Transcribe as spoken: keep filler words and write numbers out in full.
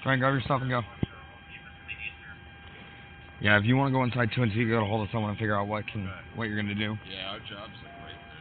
Try and grab your stuff and go. Yeah, if you want to go inside too and see, you got a hold of someone and figure out what can what you're gonna do. Yeah, our job's like right